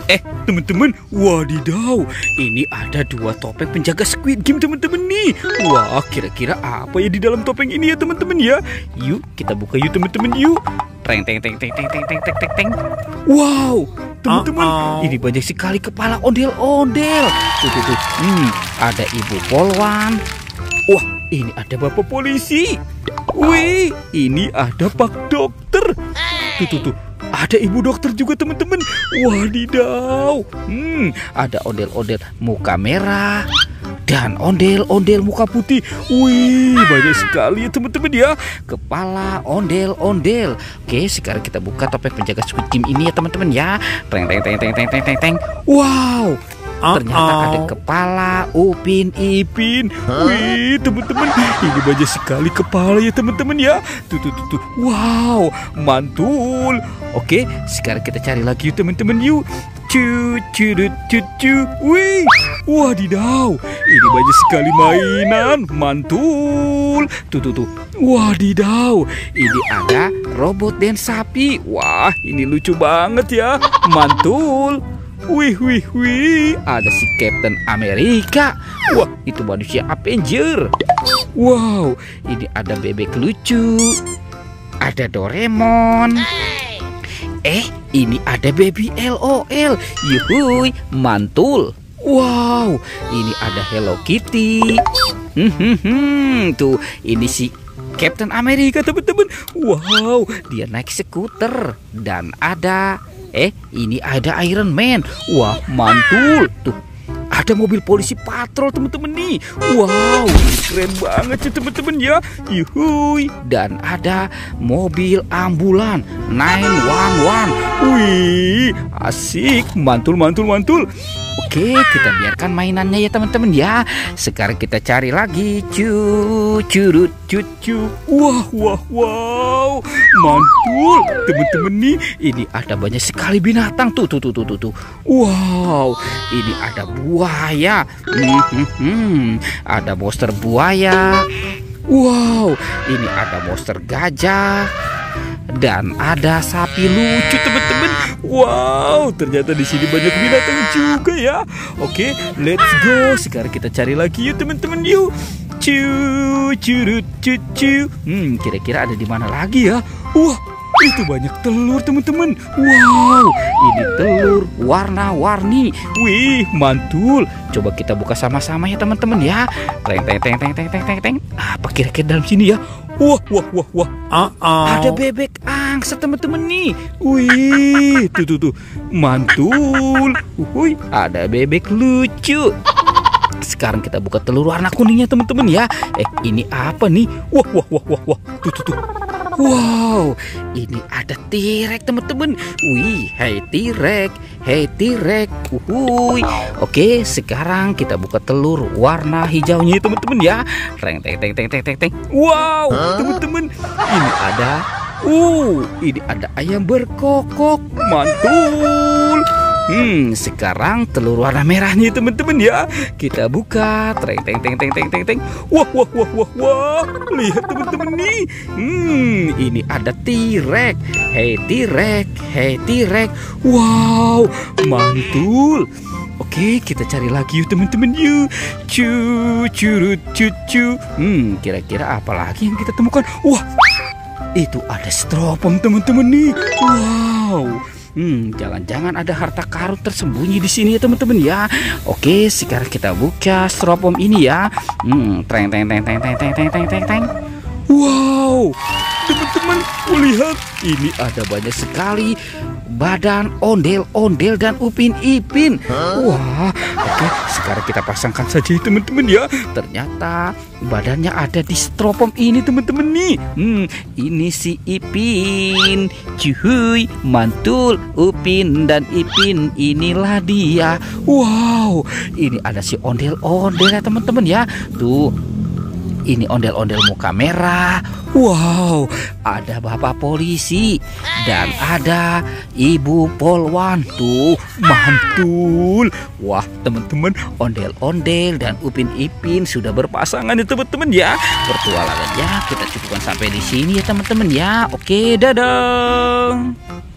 Teman-teman, wadidaw, ini ada 2 topeng penjaga Squid Game teman-teman nih. Wah, kira-kira apa ya di dalam topeng ini ya teman-teman ya? Yuk, kita buka yuk teman-teman yuk. Teng teng teng teng teng teng teng teng teng teng. Wow, teman-teman, ini banyak sekali kepala ondel-ondel. Tuh. Ada ibu polwan. Wah, ini ada bapak polisi. Wih, ini ada pak dokter. Tuh. Ada ibu dokter juga teman-teman. Wadidaw. Ada ondel-ondel muka merah dan ondel-ondel muka putih. Wih, banyak sekali ya teman-teman ya. Kepala ondel-ondel. Oke, sekarang kita buka topeng penjaga Squid Game ini ya teman-teman ya. Teng teng teng teng teng teng teng. Wow. Ternyata ada kepala Upin Ipin. Wih, teman-teman, ini banyak sekali kepala ya teman-teman ya. Tuh. Wow, mantul. Oke, sekarang kita cari lagi yuk teman-teman yuk. Cu. Wih, wadidaw, ini banyak sekali mainan. Mantul. Tuh. Wadidaw, ini ada robot dan sapi. Wah, ini lucu banget ya. Mantul. Wih, ada si Captain Amerika. Wah, itu manusia Avenger. Wow, ini ada bebek lucu. Ada Doraemon. Ini ada Baby LOL. Yuhui, mantul. Wow, ini ada Hello Kitty. Tuh, ini si Captain Amerika teman-teman. Wow, dia naik skuter. Dan ada ini ada Iron Man. Wah, mantul. Tuh, ada mobil polisi patrol teman-teman nih. Wow, keren banget ya teman-teman ya. Yuhui. Dan ada mobil ambulan 911. Wih, asik. Mantul. Oke, kita biarkan mainannya ya teman-teman ya. Sekarang kita cari lagi. Curut. Wow. Mantul. Teman-teman nih, ini ada banyak sekali binatang tuh. Wow, ini ada buaya. Ada monster buaya. Wow, ini ada monster gajah. Dan ada sapi lucu teman-teman. Wow, ternyata di sini banyak binatang juga ya. Oke, let's go. Sekarang kita cari lagi yuk teman-teman yuk. Curut. Kira-kira ada di mana lagi ya? Wah, itu banyak telur teman-teman. Wow, ini telur warna-warni. Wih, mantul. Coba kita buka sama-sama ya teman-teman ya. Teng. Apa kira-kira dalam sini ya? Wah. Ada bebek angsa teman-teman nih. Wih, tuh. Mantul. Wih, ada bebek lucu. Sekarang kita buka telur warna kuningnya teman-teman ya. Ini apa nih? Wah. Tuh. Wow, ini ada T-Rex teman-teman. Wih, hey T-Rex. Uhuy. Oke, sekarang kita buka telur warna hijaunya teman-teman ya. Teng. Wow, teman-teman, ini ada ayam berkokok. Mantul. Sekarang telur warna merahnya teman-teman ya. Kita buka. Teng. Wah. Lihat teman-teman nih. Ini ada T-Rex. Hey T-Rex. Wow, mantul. Oke, kita cari lagi yuk teman-teman yuk. Curut. Kira-kira apa lagi yang kita temukan? Wah, itu ada stropom teman-teman nih. Wow. Jangan-jangan ada harta karun tersembunyi di sini ya teman-teman ya. Oke, sekarang kita buka stropom ini ya. Teng. Wow, teman-teman, lihat, ini ada banyak sekali badan ondel-ondel dan Upin Ipin. Wah, oke, sekarang kita pasangkan saja teman-teman ya. Ternyata badannya ada di stropom ini teman-teman nih. Ini si Ipin. Cuy, mantul. Upin dan Ipin, inilah dia. Wow, ini ada si ondel-ondel ya teman-teman ya. Tuh, ini ondel-ondel muka merah. Wow, ada bapak polisi dan ada ibu polwan. Tuh, mantul. Wah, teman-teman, ondel-ondel dan Upin Ipin sudah berpasangan ya teman-teman ya. Pertualangannya kita cukupkan sampai di sini ya teman-teman ya. Oke, dadah.